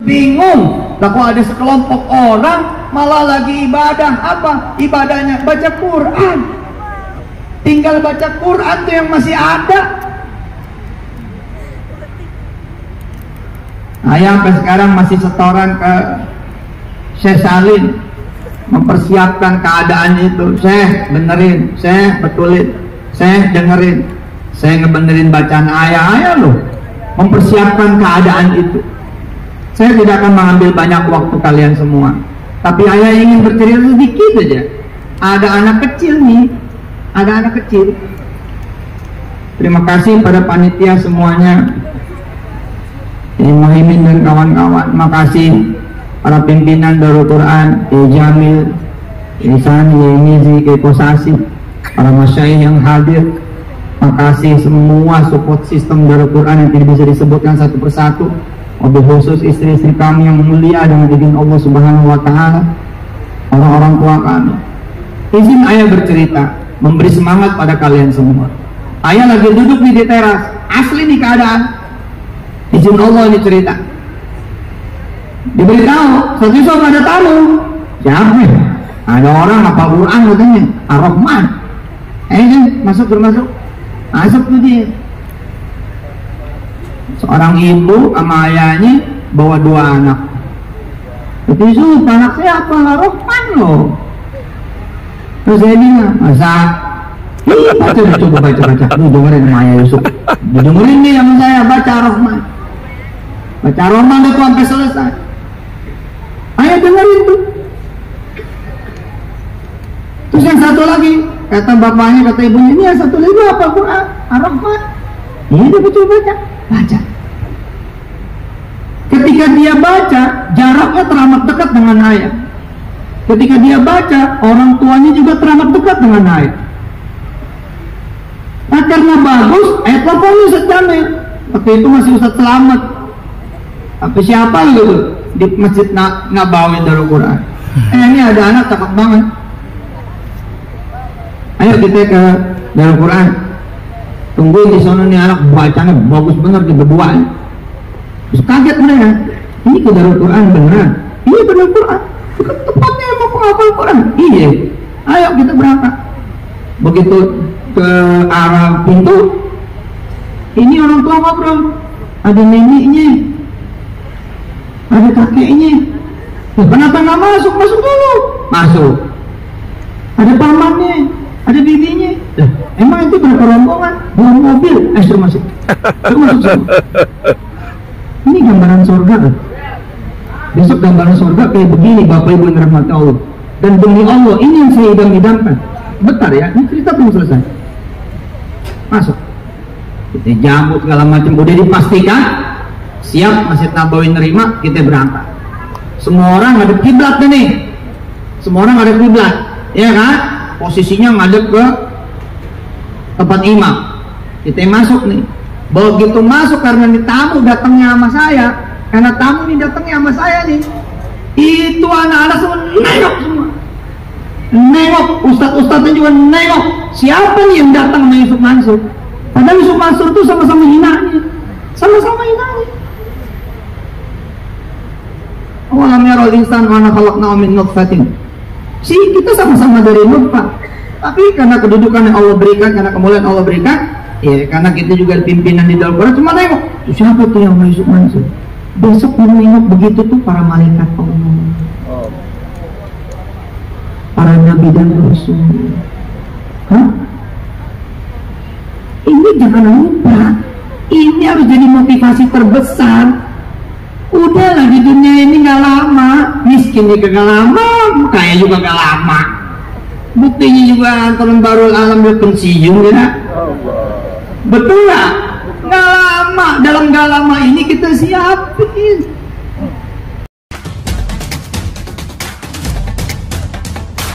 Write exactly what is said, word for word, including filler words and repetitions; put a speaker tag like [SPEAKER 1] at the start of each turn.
[SPEAKER 1] bingung. Lah kok ada sekelompok orang malah lagi ibadah, apa ibadahnya? Baca Quran. Tinggal baca Quran tuh yang masih ada. Ayah sampai sekarang masih setoran ke Syekh Salim, mempersiapkan keadaan itu. Syekh benerin, Syekh betulin, Syekh dengerin, saya ngebenerin bacaan ayah-ayah loh, mempersiapkan keadaan itu. Saya tidak akan mengambil banyak waktu kalian semua, tapi ayah ingin bercerita sedikit aja. Ada anak kecil nih, ada anak kecil. Terima kasih pada panitia semuanya, Ini Muhaimin dan kawan-kawan. Makasih para pimpinan Darul Quran, Ki Jamil, Ki Sani, Ki Mizi, Ki Kosasi, para masyayikh yang hadir. Makasih semua support sistem Darul Quran yang tidak bisa disebutkan satu persatu. Wabil khusus istri-istri kami yang mulia dengan izin Allah Subhanahu wa Ta'ala, orang-orang tua kami. Izin ayah bercerita, memberi semangat pada kalian semua. Ayah lagi duduk di teras, asli nih keadaan. Izin Allah ini cerita. Diberitahu, satu saat ada tamu. Siapa? Ada orang apa Quran katanya, Ar-Rahman. Eh kan, masuk bermasuk, masuk tuh dia. Seorang ibu sama ayahnya bawa dua anak. Tapi itu anak siapa? Ar-Rahman loh. Terus saya bilang, masa? Baca, coba baca baca. Lu dengerin sama ayah Yusuf. Dengerin nih sama saya baca Ar-Rahman. Baca Ar-Rahman itu sampai selesai. Ayah dengerin tuh. Terus yang satu lagi, kata bapaknya, kata ibunya, ini yang satu lagi apa Quran? Ar-Rahman. Ini dia betul baca, baca. Ketika dia baca, jaraknya teramat dekat dengan ayat. Ketika dia baca, orang tuanya juga teramat dekat dengan ayat. Nah, karena bagus, ayat lapangannya Ustaz Jamil. Waktu itu masih Ustaz Selamat. Tapi siapa gitu di Masjid Nabawi Darul Quran. Eh ini ada anak cakep banget. Ayo kita ke Darul Quran. Tungguin di sana nih anak bacanya bagus bener di berdua. Terus kaget mereka. Ini ke Darul Quran beneran? Iya Darul Quran. Tempatnya emang penghafal Quran. Iya. Ayo kita berangkat. Begitu ke arah pintu, ini orang tua ngobrol. Ada neneknya, ada kakeknya. Kenapa nggak masuk? Masuk dulu. Masuk. Ada pamannya, ada bibinya. Eh, emang itu berapa rombongan? Dua mobil. Eh, suruh masuk. Suruh masuk. Suruh. Ini gambaran surga kan? Besok gambaran surga kayak begini, Bapak Ibu yang dirahmati Allah. Dan demi Allah, ini yang saya idam-idamkan. Bentar ya, ini cerita belum selesai. Masuk. Kita jamu segala macam, udah dipastikan siap Masjid Nabawi nerima, kita berangkat. Semua orang ngadep kiblat nih. Semua orang ngadep kiblat, ya kan? Posisinya ngadep ke tempat imam. Kita masuk nih. Begitu masuk karena ini tamu datangnya sama saya, karena tamu ini datangnya sama saya nih. Itu anak-anak semua nengok semua. Nengok, ustadz-ustadznya juga nengok. Siapa nih yang datang sama Yusuf Mansur? Padahal Yusuf Mansur itu sama-sama hinanya, sama-sama hinanya. Awalam yarul insan wa ana khalaqnahu min nutfatin. Si kita sama-sama dari nutfah. Tapi karena kedudukan yang Allah berikan, karena kemuliaan Allah berikan, ya karena kita juga pimpinan di dalam Quran, cuma nengok. Siapa tuh yang Yusuf Mansur? Besok nengok begitu tuh para malaikat Allah, para nabi dan rasul. Hah? Ini jangan lupa, ini harus jadi motivasi terbesar. Udahlah di dunia ini nggak lama, miskin juga nggak lama, kaya juga nggak lama. Buktinya juga Anton Barul Alam udah pensiun ya. Betul nggak? Nggak lama, dalam nggak lama ini kita siapin.